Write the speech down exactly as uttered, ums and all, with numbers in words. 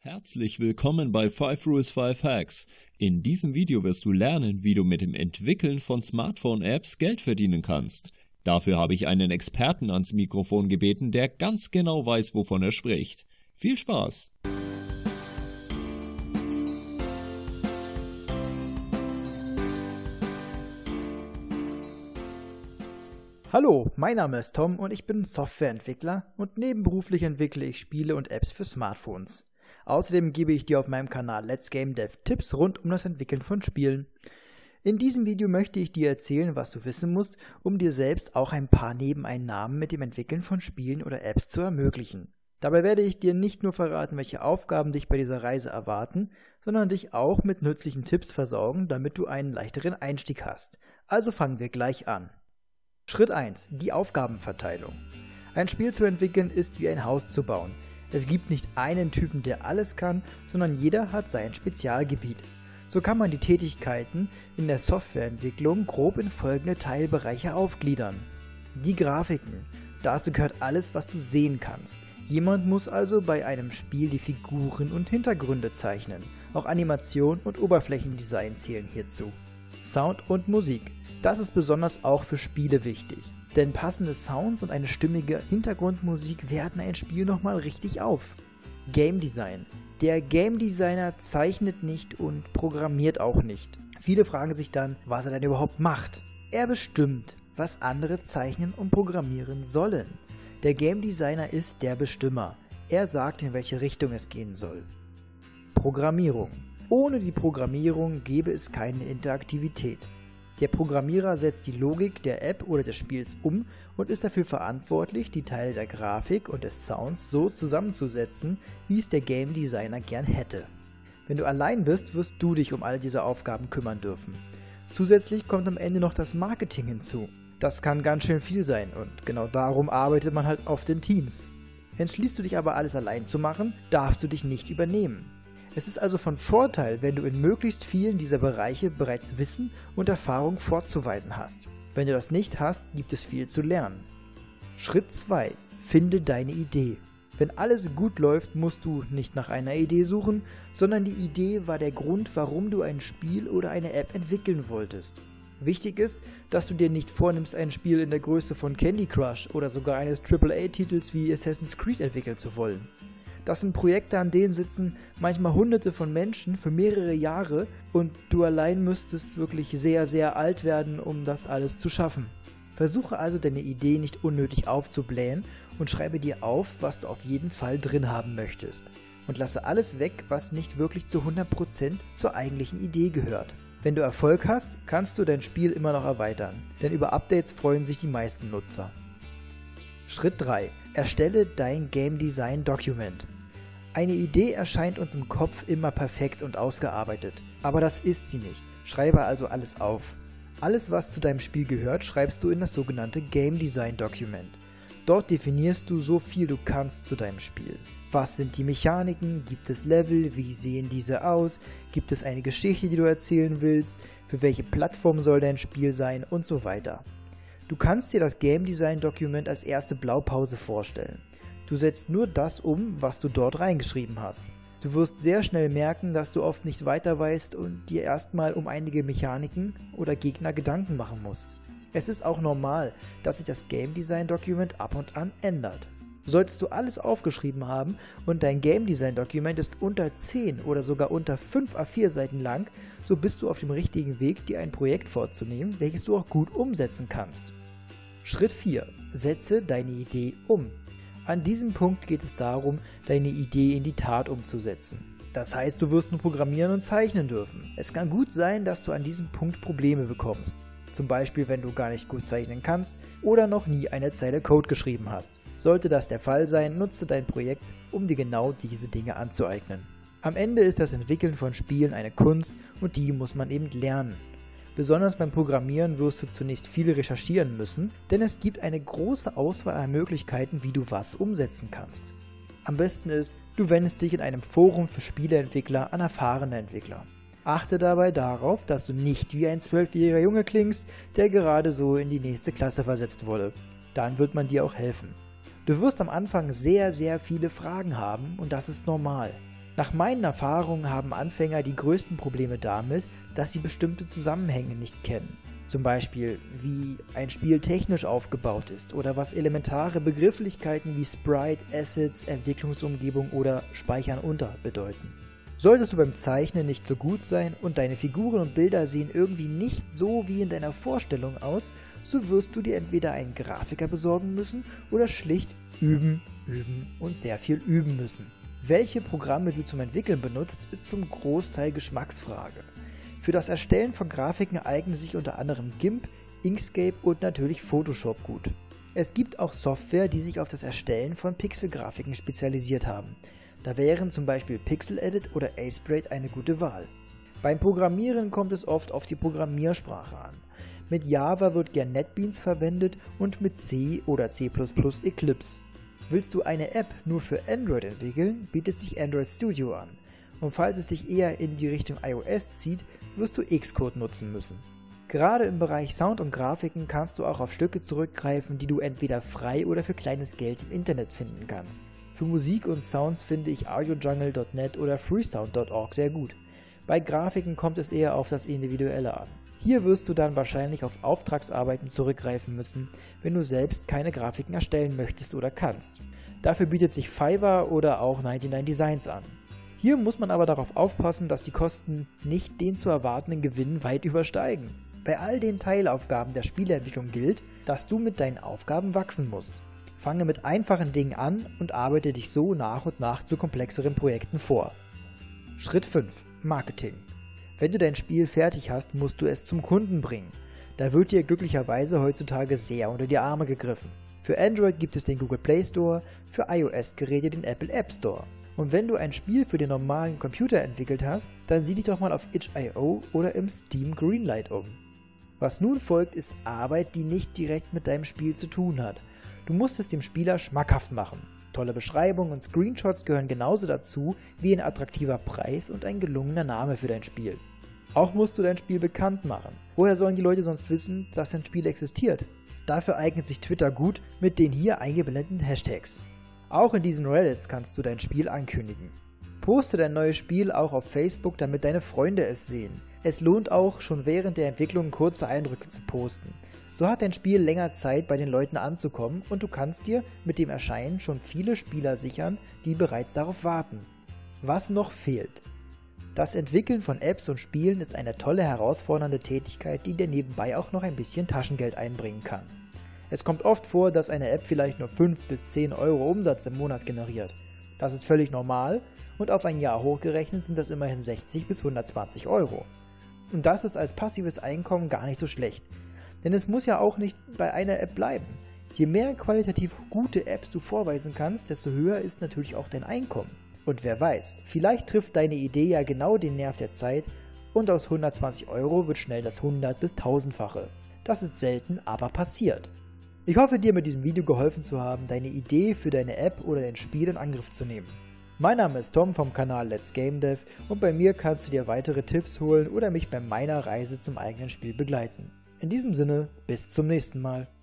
Herzlich willkommen bei five Rules five Hacks. In diesem Video wirst du lernen, wie du mit dem Entwickeln von Smartphone-Apps Geld verdienen kannst. Dafür habe ich einen Experten ans Mikrofon gebeten, der ganz genau weiß, wovon er spricht. Viel Spaß! Hallo, mein Name ist Tom und ich bin Softwareentwickler und nebenberuflich entwickle ich Spiele und Apps für Smartphones. Außerdem gebe ich dir auf meinem Kanal Let's Game Dev Tipps rund um das Entwickeln von Spielen. In diesem Video möchte ich dir erzählen, was du wissen musst, um dir selbst auch ein paar Nebeneinnahmen mit dem Entwickeln von Spielen oder Apps zu ermöglichen. Dabei werde ich dir nicht nur verraten, welche Aufgaben dich bei dieser Reise erwarten, sondern dich auch mit nützlichen Tipps versorgen, damit du einen leichteren Einstieg hast. Also fangen wir gleich an. Schritt eins. Die Aufgabenverteilung. Ein Spiel zu entwickeln ist wie ein Haus zu bauen. Es gibt nicht einen Typen, der alles kann, sondern jeder hat sein Spezialgebiet. So kann man die Tätigkeiten in der Softwareentwicklung grob in folgende Teilbereiche aufgliedern. Die Grafiken. Dazu gehört alles, was du sehen kannst. Jemand muss also bei einem Spiel die Figuren und Hintergründe zeichnen. Auch Animation und Oberflächendesign zählen hierzu. Sound und Musik. Das ist besonders auch für Spiele wichtig. Denn passende Sounds und eine stimmige Hintergrundmusik werten ein Spiel nochmal richtig auf. Game Design. Der Game Designer zeichnet nicht und programmiert auch nicht. Viele fragen sich dann, was er denn überhaupt macht. Er bestimmt, was andere zeichnen und programmieren sollen. Der Game Designer ist der Bestimmer. Er sagt, in welche Richtung es gehen soll. Programmierung. Ohne die Programmierung gäbe es keine Interaktivität. Der Programmierer setzt die Logik der App oder des Spiels um und ist dafür verantwortlich, die Teile der Grafik und des Sounds so zusammenzusetzen, wie es der Game Designer gern hätte. Wenn du allein bist, wirst du dich um all diese Aufgaben kümmern dürfen. Zusätzlich kommt am Ende noch das Marketing hinzu. Das kann ganz schön viel sein und genau darum arbeitet man halt oft in Teams. Entschließt du dich aber alles allein zu machen, darfst du dich nicht übernehmen. Es ist also von Vorteil, wenn du in möglichst vielen dieser Bereiche bereits Wissen und Erfahrung vorzuweisen hast. Wenn du das nicht hast, gibt es viel zu lernen. Schritt zwei. Finde deine Idee. Wenn alles gut läuft, musst du nicht nach einer Idee suchen, sondern die Idee war der Grund, warum du ein Spiel oder eine App entwickeln wolltest. Wichtig ist, dass du dir nicht vornimmst, ein Spiel in der Größe von Candy Crush oder sogar eines Triple A Titels wie Assassin's Creed entwickeln zu wollen. Das sind Projekte, an denen sitzen manchmal hunderte von Menschen für mehrere Jahre und du allein müsstest wirklich sehr, sehr alt werden, um das alles zu schaffen. Versuche also deine Idee nicht unnötig aufzublähen und schreibe dir auf, was du auf jeden Fall drin haben möchtest. Und lasse alles weg, was nicht wirklich zu hundert Prozent zur eigentlichen Idee gehört. Wenn du Erfolg hast, kannst du dein Spiel immer noch erweitern, denn über Updates freuen sich die meisten Nutzer. Schritt drei. Erstelle dein Game Design Document. Eine Idee erscheint uns im Kopf immer perfekt und ausgearbeitet, aber das ist sie nicht. Schreibe also alles auf. Alles, was zu deinem Spiel gehört, schreibst du in das sogenannte Game Design Document. Dort definierst du so viel du kannst zu deinem Spiel. Was sind die Mechaniken? Gibt es Level? Wie sehen diese aus? Gibt es eine Geschichte, die du erzählen willst? Für welche Plattform soll dein Spiel sein? Und so weiter. Du kannst dir das Game Design Document als erste Blaupause vorstellen. Du setzt nur das um, was du dort reingeschrieben hast. Du wirst sehr schnell merken, dass du oft nicht weiter weißt und dir erstmal um einige Mechaniken oder Gegner Gedanken machen musst. Es ist auch normal, dass sich das Game Design Document ab und an ändert. Solltest du alles aufgeschrieben haben und dein Game Design Document ist unter zehn oder sogar unter fünf A vier Seiten lang, so bist du auf dem richtigen Weg, dir ein Projekt vorzunehmen, welches du auch gut umsetzen kannst. Schritt vier. Setze deine Idee um. An diesem Punkt geht es darum, deine Idee in die Tat umzusetzen. Das heißt, du wirst nur programmieren und zeichnen dürfen. Es kann gut sein, dass du an diesem Punkt Probleme bekommst. Zum Beispiel, wenn du gar nicht gut zeichnen kannst oder noch nie eine Zeile Code geschrieben hast. Sollte das der Fall sein, nutze dein Projekt, um dir genau diese Dinge anzueignen. Am Ende ist das Entwickeln von Spielen eine Kunst und die muss man eben lernen. Besonders beim Programmieren wirst du zunächst viel recherchieren müssen, denn es gibt eine große Auswahl an Möglichkeiten, wie du was umsetzen kannst. Am besten ist, du wendest dich in einem Forum für Spieleentwickler an erfahrene Entwickler. Achte dabei darauf, dass du nicht wie ein zwölfjähriger Junge klingst, der gerade so in die nächste Klasse versetzt wurde. Dann wird man dir auch helfen. Du wirst am Anfang sehr, sehr viele Fragen haben und das ist normal. Nach meinen Erfahrungen haben Anfänger die größten Probleme damit, dass sie bestimmte Zusammenhänge nicht kennen. Zum Beispiel, wie ein Spiel technisch aufgebaut ist oder was elementare Begrifflichkeiten wie Sprite, Assets, Entwicklungsumgebung oder Speichern unter bedeuten. Solltest du beim Zeichnen nicht so gut sein und deine Figuren und Bilder sehen irgendwie nicht so wie in deiner Vorstellung aus, so wirst du dir entweder einen Grafiker besorgen müssen oder schlicht üben, üben und sehr viel üben müssen. Welche Programme du zum Entwickeln benutzt, ist zum Großteil Geschmacksfrage. Für das Erstellen von Grafiken eignen sich unter anderem GIMP, Inkscape und natürlich Photoshop gut. Es gibt auch Software, die sich auf das Erstellen von Pixelgrafiken spezialisiert haben. Da wären zum Beispiel Pixel-Edit oder Aseprate eine gute Wahl. Beim Programmieren kommt es oft auf die Programmiersprache an. Mit Java wird gern NetBeans verwendet und mit C oder C plus plus Eclipse. Willst du eine App nur für Android entwickeln, bietet sich Android Studio an. Und falls es dich eher in die Richtung iOS zieht, wirst du Xcode nutzen müssen. Gerade im Bereich Sound und Grafiken kannst du auch auf Stücke zurückgreifen, die du entweder frei oder für kleines Geld im Internet finden kannst. Für Musik und Sounds finde ich audiojungle punkt net oder freesound punkt org sehr gut. Bei Grafiken kommt es eher auf das Individuelle an. Hier wirst du dann wahrscheinlich auf Auftragsarbeiten zurückgreifen müssen, wenn du selbst keine Grafiken erstellen möchtest oder kannst. Dafür bietet sich Fiverr oder auch neunundneunzig Designs an. Hier muss man aber darauf aufpassen, dass die Kosten nicht den zu erwartenden Gewinn weit übersteigen. Bei all den Teilaufgaben der Spieleentwicklung gilt, dass du mit deinen Aufgaben wachsen musst. Fange mit einfachen Dingen an und arbeite dich so nach und nach zu komplexeren Projekten vor. Schritt fünf. Marketing. Wenn du dein Spiel fertig hast, musst du es zum Kunden bringen. Da wird dir glücklicherweise heutzutage sehr unter die Arme gegriffen. Für Android gibt es den Google Play Store, für iOS-Geräte den Apple App Store. Und wenn du ein Spiel für den normalen Computer entwickelt hast, dann sieh dich doch mal auf itch punkt i o oder im Steam Greenlight um. Was nun folgt, ist Arbeit, die nicht direkt mit deinem Spiel zu tun hat. Du musst es dem Spieler schmackhaft machen. Tolle Beschreibungen und Screenshots gehören genauso dazu wie ein attraktiver Preis und ein gelungener Name für dein Spiel. Auch musst du dein Spiel bekannt machen. Woher sollen die Leute sonst wissen, dass dein Spiel existiert? Dafür eignet sich Twitter gut mit den hier eingeblendeten Hashtags. Auch in diesen Reddits kannst du dein Spiel ankündigen. Poste dein neues Spiel auch auf Facebook, damit deine Freunde es sehen. Es lohnt auch, schon während der Entwicklung kurze Eindrücke zu posten. So hat dein Spiel länger Zeit, bei den Leuten anzukommen und du kannst dir mit dem Erscheinen schon viele Spieler sichern, die bereits darauf warten. Was noch fehlt? Das Entwickeln von Apps und Spielen ist eine tolle, herausfordernde Tätigkeit, die dir nebenbei auch noch ein bisschen Taschengeld einbringen kann. Es kommt oft vor, dass eine App vielleicht nur fünf bis zehn Euro Umsatz im Monat generiert. Das ist völlig normal und auf ein Jahr hochgerechnet sind das immerhin sechzig bis hundertzwanzig Euro. Und das ist als passives Einkommen gar nicht so schlecht. Denn es muss ja auch nicht bei einer App bleiben. Je mehr qualitativ gute Apps du vorweisen kannst, desto höher ist natürlich auch dein Einkommen. Und wer weiß, vielleicht trifft deine Idee ja genau den Nerv der Zeit und aus hundertzwanzig Euro wird schnell das hundert- bis tausendfache. Das ist selten, aber passiert. Ich hoffe, dir mit diesem Video geholfen zu haben, deine Idee für deine App oder dein Spiel in Angriff zu nehmen. Mein Name ist Tom vom Kanal Let's Game Dev und bei mir kannst du dir weitere Tipps holen oder mich bei meiner Reise zum eigenen Spiel begleiten. In diesem Sinne, bis zum nächsten Mal.